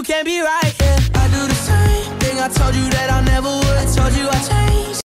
you can't be right, yeah. I do the same thing I told you